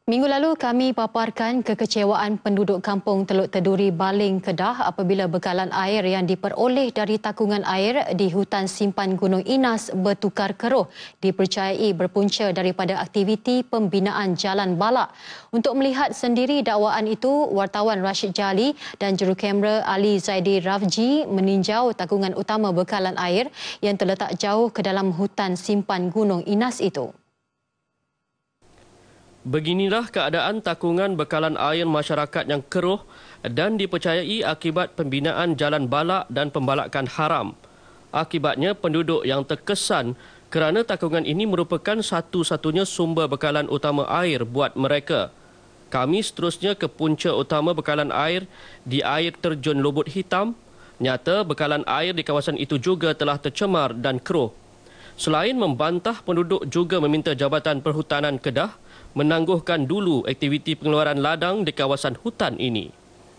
Minggu lalu kami paparkan kekecewaan penduduk kampung Teluk Teduri Baling, Kedah apabila bekalan air yang diperoleh dari takungan air di hutan simpan Gunung Inas bertukar keruh dipercayai berpunca daripada aktiviti pembinaan jalan balak. Untuk melihat sendiri dakwaan itu, wartawan Rashid Jali dan jurukamera Ali Zaidi Rafji meninjau takungan utama bekalan air yang terletak jauh ke dalam hutan simpan Gunung Inas itu. Beginilah keadaan takungan bekalan air masyarakat yang keruh dan dipercayai akibat pembinaan jalan balak dan pembalakan haram. Akibatnya penduduk yang terkesan kerana takungan ini merupakan satu-satunya sumber bekalan utama air buat mereka. Kami seterusnya ke punca utama bekalan air di air terjun Lubut Hitam. Nyata bekalan air di kawasan itu juga telah tercemar dan keruh. Selain membantah, penduduk juga meminta Jabatan Perhutanan Kedah menangguhkan dulu aktiviti pengeluaran ladang di kawasan hutan ini.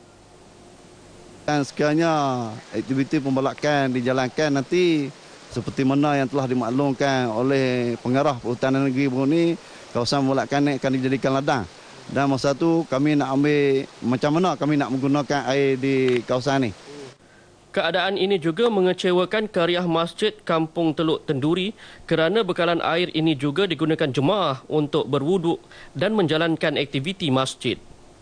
Dan sekiranya aktiviti pembalakan dijalankan nanti seperti mana yang telah dimaklumkan oleh pengarah Perhutanan Negeri ini, kawasan pembalakan akan dijadikan ladang. Dan masa itu kami nak ambil macam mana kami nak menggunakan air di kawasan ini. Keadaan ini juga mengecewakan Kariah Masjid Kampung Teluk Teduri kerana bekalan air ini juga digunakan jemaah untuk berwuduk dan menjalankan aktiviti masjid.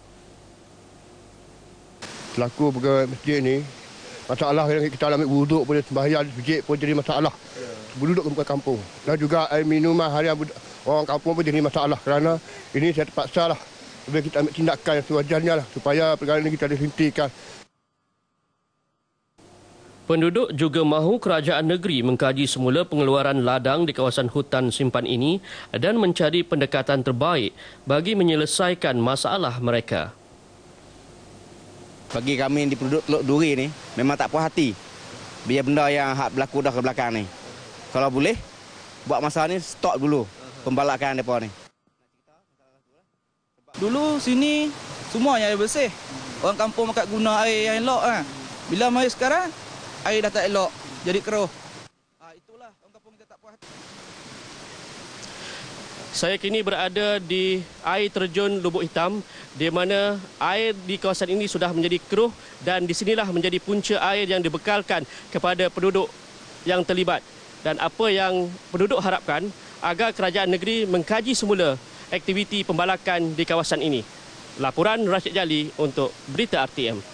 Selaku pegawai masjid ini, masalah yang kita ambil wuduk pun sembahyang di masjid pun jadi masalah. Penduduk bukan kampung. Dan juga air minuman harian orang kampung pun jadi masalah kerana ini saya terpaksa lah. Lebih kita ambil tindakan yang sewajarnya lah supaya perkara ini kita dihentikan. Penduduk juga mahu kerajaan negeri mengkaji semula pengeluaran ladang di kawasan hutan simpan ini dan mencari pendekatan terbaik bagi menyelesaikan masalah mereka. Bagi kami di penduduk Teluk Duri ni memang tak puas hati biar benda yang hak berlaku dah ke belakang ni. Kalau boleh buat masa ni stop dulu pembalakan depa ni. Dulu sini semua yang air bersih. Orang kampung makan guna air yang elok kan. Bila mai sekarang air dah tak elok, jadi keruh. Itulah orang kampung kita tak puas hati. Saya kini berada di air terjun Lubuk Hitam di mana air di kawasan ini sudah menjadi keruh dan di sinilah menjadi punca air yang dibekalkan kepada penduduk yang terlibat. Dan apa yang penduduk harapkan agar kerajaan negeri mengkaji semula aktiviti pembalakan di kawasan ini. Laporan Rashid Jali untuk Berita RTM.